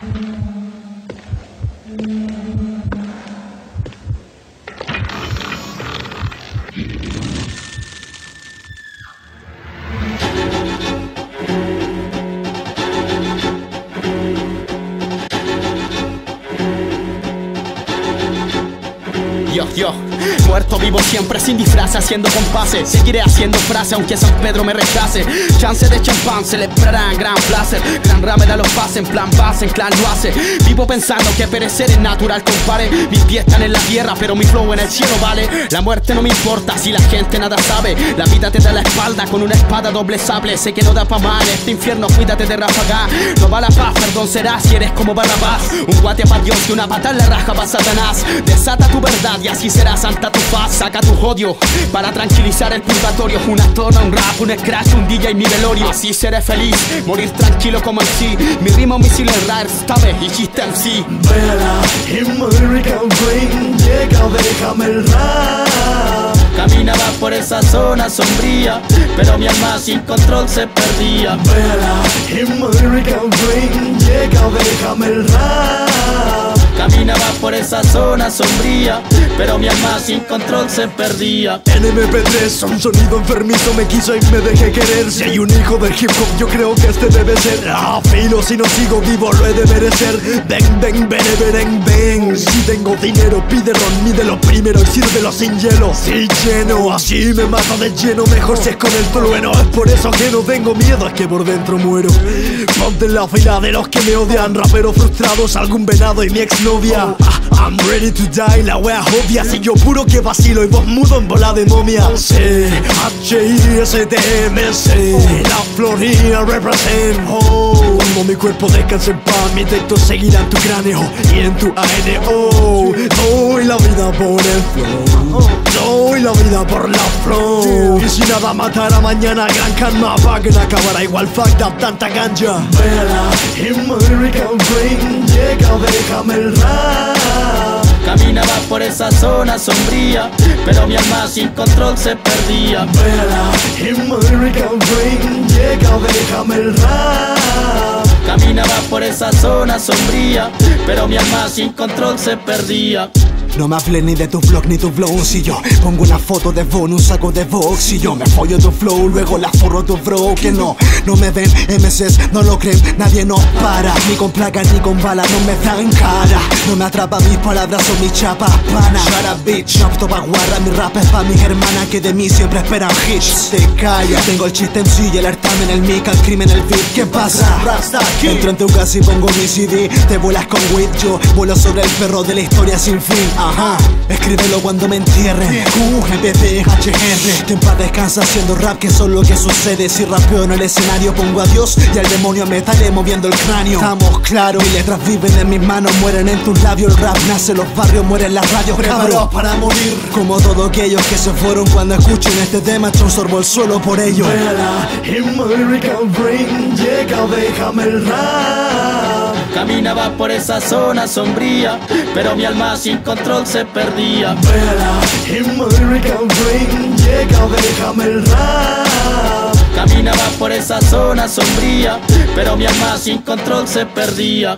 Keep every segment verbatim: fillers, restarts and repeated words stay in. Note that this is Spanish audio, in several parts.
Yo, yo, muerto vivo siempre sin disfraz, haciendo compases. Seguiré haciendo frase aunque San Pedro me rechace. Chance de champán celebrarán gran placer. Gran rame da los pases en plan base, en clan lo hace. Vivo pensando que perecer es natural, compare. Mis pies están en la tierra pero mi flow en el cielo vale. La muerte no me importa si la gente nada sabe. La vida te da la espalda con una espada doble sable. Sé que no da pa' mal este infierno, cuídate de ráfaga. No va la paz, perdón será si eres como Barrabás. Un guate pa' Dios y una pata en la raja pa' Satanás. Desata tu verdad y así será santa tu faz. Saca tu odio para tranquilizar el purgatorio. Una tona, un rap, un scratch, un D J y mi velorio. Así seré feliz, morir tranquilo como M C. Mi rima un misil en rare, stave y chiste M C. Vela, American Brain, llega, déjame el rap. Caminaba por esa zona sombría, pero mi alma sin control se perdía. Vela, American Brain, llega, déjame el rap. Caminaba por esa zona sombría, pero mi alma sin control se perdía. En M P tres, un sonido enfermizo me quiso y me dejé querer. Si hay un hijo del hip hop, yo creo que este debe ser. Ah, filo, si no sigo vivo lo he de merecer. Ven, ven, ven, ven, ven. Si tengo dinero, pide ron, mídelo primero y sírvelo sin hielo. Si lleno, así me mato de lleno, mejor si es con el trueno. Es por eso que no tengo miedo, es que por dentro muero. Ponte en la fila de los que me odian, raperos frustrados, algún venado y mi exnovia. Ah, I'm ready to die, la wea obvia. Si yo puro que vacilo y vos mudo en bola de momia. C, H I S T M C, la Florida represent. Oh, cuando mi cuerpo descanse en paz, mis textos seguirán tu cráneo y en tu A N O. Doy la vida por el flow, doy la vida por la flow. Y si nada matara mañana, gran karma paguen acabará igual fucked up tanta ganja. Vela, American Brain, llega, déjame el rap. Caminaba por esa zona sombría, pero mi alma sin control se perdía. Vela, American Brain, llega, déjame el rap. Caminaba por esa zona sombría, pero mi alma sin control se perdía. No me hables ni de tu vlog ni tu flow. Si yo pongo una foto de Von, un saco de Vox. Si yo me follo tu flow, luego la forro tu bro. Que no, no me ven, M Cs no lo creen, nadie nos para. Ni con placas ni con balas no me dan cara. No me atrapa mis palabras o mis chapas pana. Shut up bitch, no apto pa' guarra. Mi rap es pa' mis hermanas que de mí siempre esperan hits. Te calla, tengo el chiste en sí y el hartame en el mic, al crimen el beat. ¿Qué pasa? Entro en tu casa y pongo mi C D. Te vuelas con weed, yo vuelo sobre el perro de la historia sin fin. Ajá, escríbelo cuando me entierre. Q, M P P, H R. Que en paz descansa haciendo rap, que eso es lo que sucede. Si rapeo en el escenario pongo a Dios y al demonio me estaré moviendo el cráneo. Estamos claros, mis letras viven en mis manos, mueren en tus labios. El rap nace en los barrios, mueren las radios. Preparados para morir, como todos aquellos que se fueron. Cuando escuchen este tema, echo un sorbo al suelo por ello. Vela, American Brain, llega, déjame el rap. Caminaba por esa zona sombría, pero mi alma sin control se perdía. Vela, American Brain, llega, déjame el rap. Caminaba por esa zona sombría, pero mi alma sin control se perdía.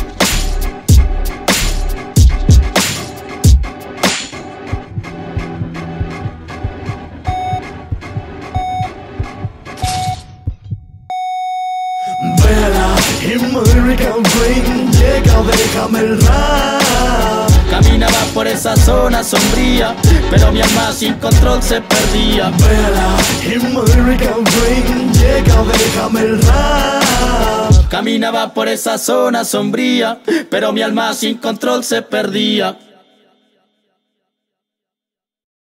Vela, American Brain, llega, déjame el rap. Caminaba por esa zona sombría, pero mi alma sin control se perdía. Vela, American Brain, llega, déjame el rap. Caminaba por esa zona sombría, pero mi alma sin control se perdía.